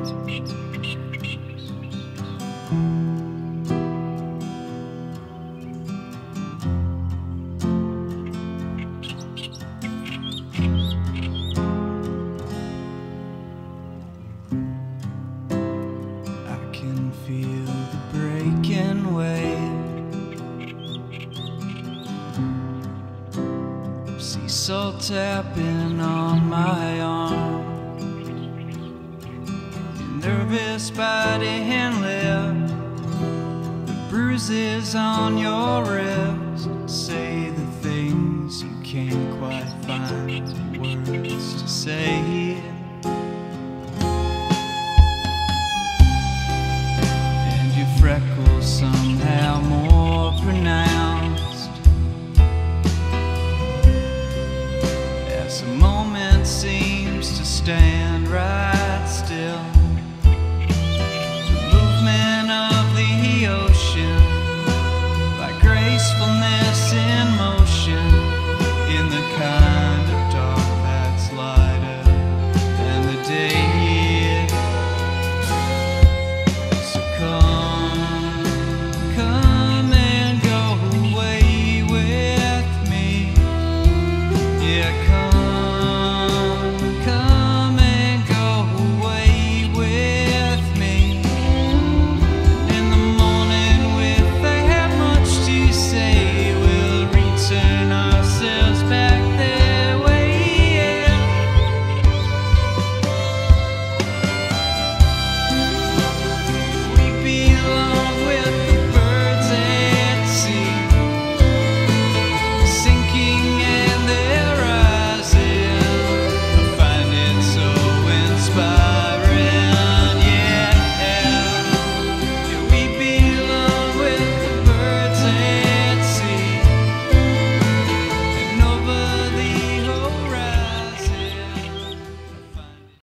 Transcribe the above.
Feel the breaking wave, sea salt tapping on my arm, your nervous body and lip, the bruises on your ribs say the things you can't quite find words to say.